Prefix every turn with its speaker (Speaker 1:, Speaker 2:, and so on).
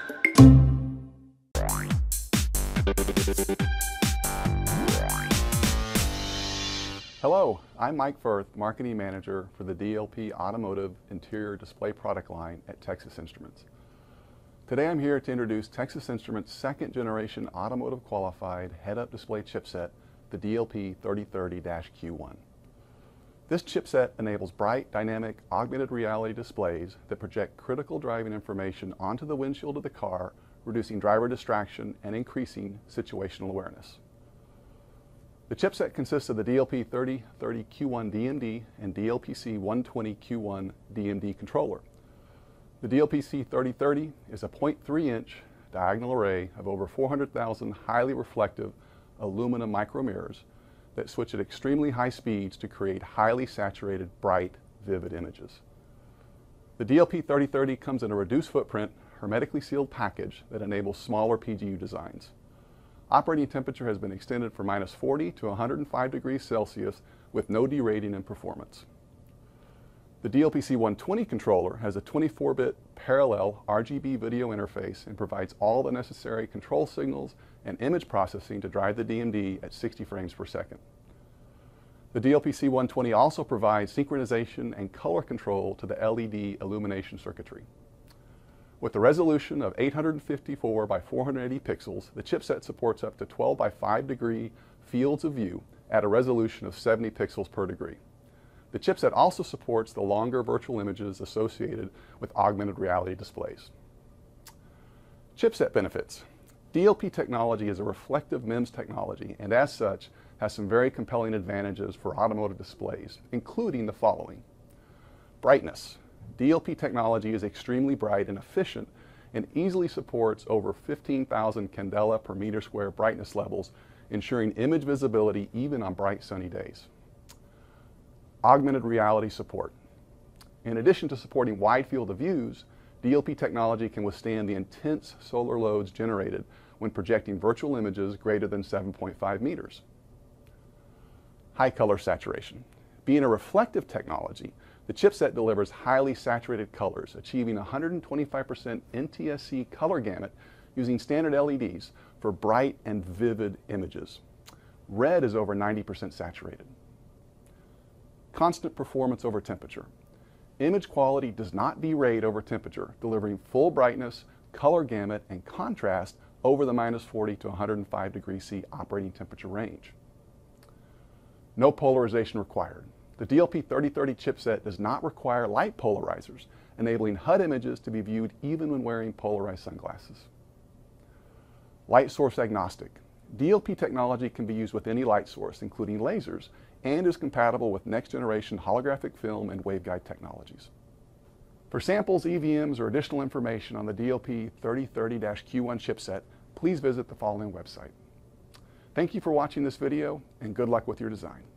Speaker 1: Hello, I'm Mike Firth, Marketing Manager for the DLP Automotive Interior Display product line at Texas Instruments. Today I'm here to introduce Texas Instruments' second generation automotive qualified head-up display chipset, the DLP3030-Q1. This chipset enables bright, dynamic, augmented reality displays that project critical driving information onto the windshield of the car, reducing driver distraction and increasing situational awareness. The chipset consists of the DLP3030-Q1 DMD and DLPC120-Q1 DMD controller. The DLPC3030 is a 0.3-inch diagonal array of over 400,000 highly reflective aluminum micromirrors that switch at extremely high speeds to create highly saturated, bright, vivid images. The DLP3030 comes in a reduced footprint, hermetically sealed package that enables smaller PGU designs. Operating temperature has been extended from -40 to 105 degrees Celsius with no derating in performance. The DLPC120 controller has a 24-bit parallel RGB video interface and provides all the necessary control signals and image processing to drive the DMD at 60 frames per second. The DLPC120 also provides synchronization and color control to the LED illumination circuitry. With a resolution of 854 by 480 pixels, the chipset supports up to 12 by 5 degree fields of view at a resolution of 70 pixels per degree. The chipset also supports the longer virtual images associated with augmented reality displays. Chipset benefits. DLP technology is a reflective MEMS technology and as such has some very compelling advantages for automotive displays, including the following. Brightness. DLP technology is extremely bright and efficient and easily supports over 15,000 candela per meter square brightness levels, ensuring image visibility even on bright sunny days. Augmented reality support. In addition to supporting wide field of views, DLP technology can withstand the intense solar loads generated when projecting virtual images greater than 7.5 meters. High color saturation. Being a reflective technology, the chipset delivers highly saturated colors, achieving 125% NTSC color gamut using standard LEDs for bright and vivid images. Red is over 90% saturated. Constant performance over temperature. Image quality does not degrade over temperature, delivering full brightness, color gamut, and contrast over the -40 to 105 degrees C operating temperature range. No polarization required. The DLP3030 chipset does not require light polarizers, enabling HUD images to be viewed even when wearing polarized sunglasses. Light source agnostic. DLP technology can be used with any light source, including lasers, and is compatible with next-generation holographic film and waveguide technologies. For samples, EVMs, or additional information on the DLP3030-Q1 chipset, please visit the following website. Thank you for watching this video, and good luck with your design.